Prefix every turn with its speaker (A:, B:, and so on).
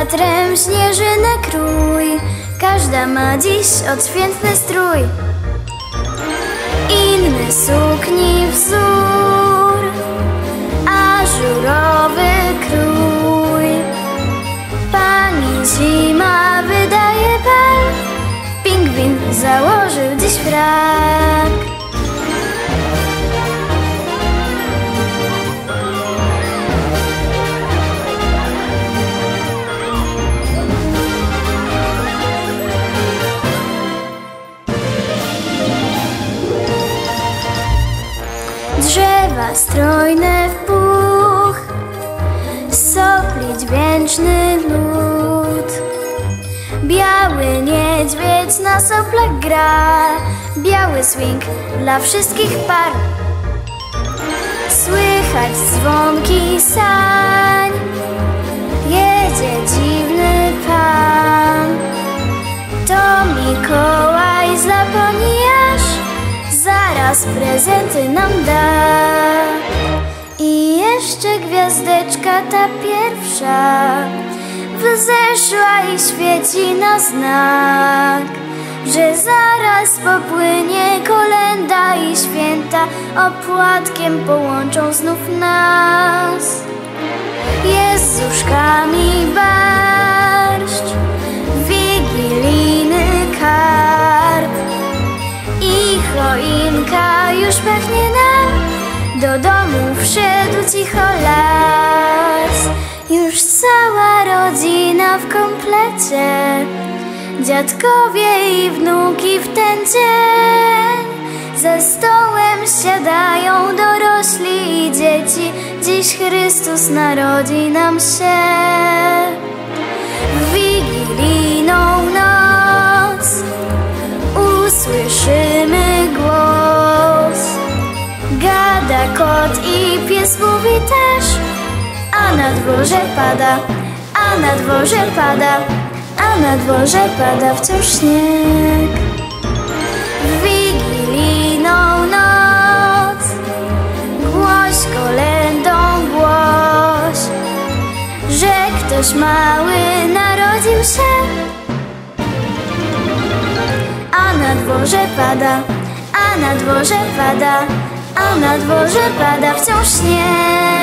A: wiatrem śnieżynek rój, każda ma dziś odświętny strój. Inny sukni wzór, ażurowy krój. Pani zima wydaje bal, pingwin założył dziś frak. Drzewa strojne w puch, sopli dźwięczny lód. Biały niedźwiedź na soplach gra, biały swing dla wszystkich par. Słychać dzwonki sań, jedzie dziwny pan. To Mikołaj z Laponii aż zaraz prezenty nam da. I jeszcze gwiazdeczka ta pierwsza wzeszła i świeci na znak, że zaraz popłynie kolęda i święta opłatkiem połączą znów nas. Jest z uszkami barszcz, wigilijny karp i choinka już pachnie nam. Do domu wszedł cicho las, już cała rodzina w komplecie. Dziadkowie i wnuki w ten dzień za stołem siadają dorośli i dzieci. Dziś Chrystus narodzi nam się. W wigilijną noc usłyszymy głos. Gada kot i pies mówi też, a na dworze pada, a na dworze pada, a na dworze pada wciąż śnieg. W wigilijną noc głoś kolędą głoś, że ktoś mały narodził się. A na dworze pada, a na dworze pada, a na dworze pada wciąż śnieg.